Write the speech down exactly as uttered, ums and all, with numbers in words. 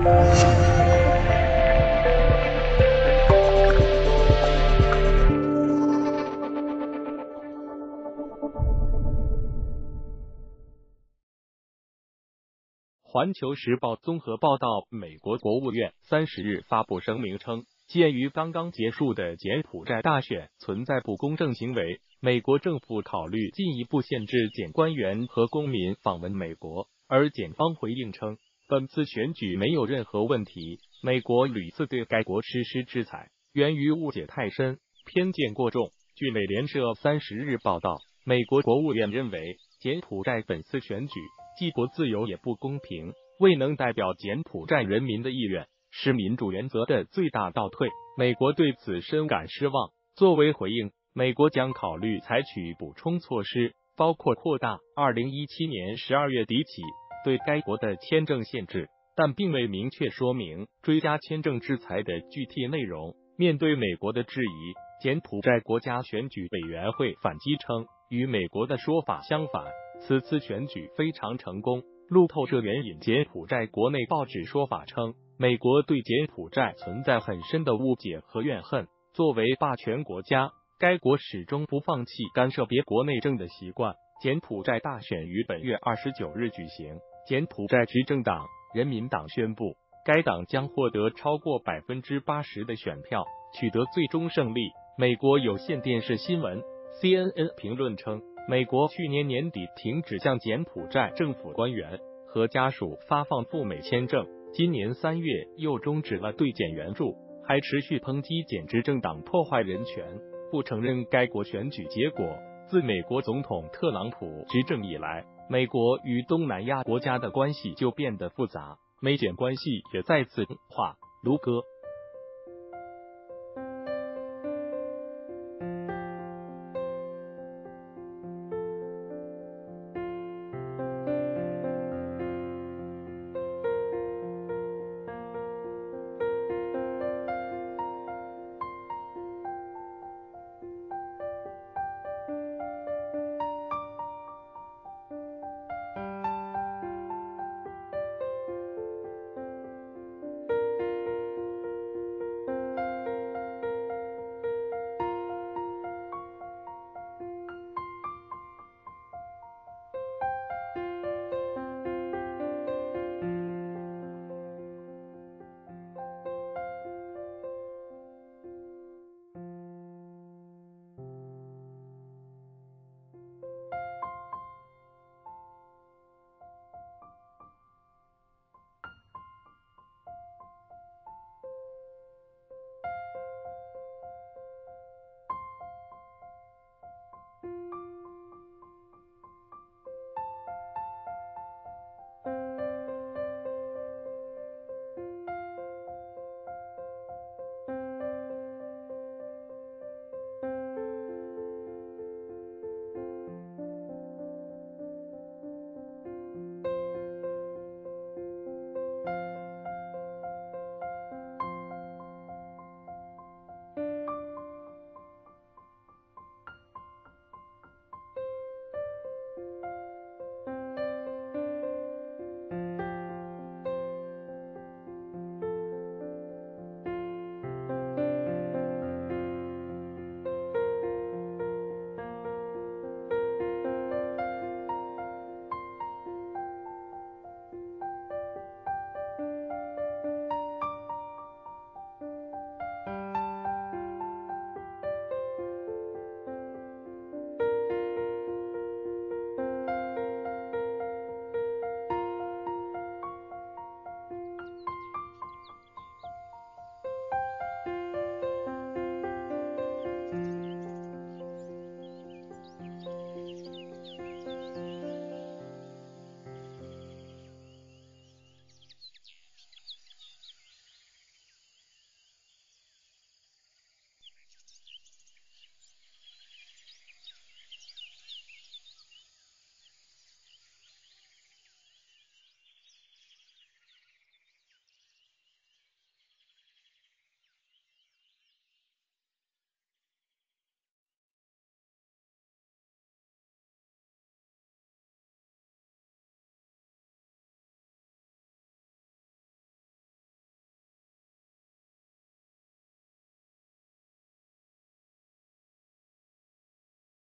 环球时报综合报道，美国国务院三十日发布声明称，鉴于刚刚结束的柬埔寨大选存在不公正行为，美国政府考虑进一步限制检官员和公民访问美国。而检方回应称，本次选举没有任何问题，美国屡次对该国实施制裁，源于误解太深，偏见过重。据美联社三十日报道，美国国务院认为，柬埔寨本次选举既不自由也不公平，未能代表柬埔寨人民的意愿，是民主原则的最大倒退。美国对此深感失望。作为回应，美国将考虑采取补充措施，包括扩大二零一七年十二月底起对该国的签证限制，但并未明确说明追加签证制裁的具体内容。面对美国的质疑，柬埔寨国家选举委员会反击称，与美国的说法相反，此次选举非常成功。路透社援引柬埔寨国内报纸说法称，美国对柬埔寨存在很深的误解和怨恨。作为霸权国家，该国始终不放弃干涉别国内政的习惯。柬埔寨大选于本月二十九日举行，柬埔寨执政党人民党宣布，该党将获得超过百分之八十的选票，取得最终胜利。美国有线电视新闻 C N N 评论称，美国去年年底停止向柬埔寨政府官员和家属发放赴美签证，今年三月又终止了对柬援助，还持续抨击柬执政党破坏人权，不承认该国选举结果。自美国总统特朗普执政以来，美国与东南亚国家的关系就变得复杂，美柬关系也再次恶化。卢哥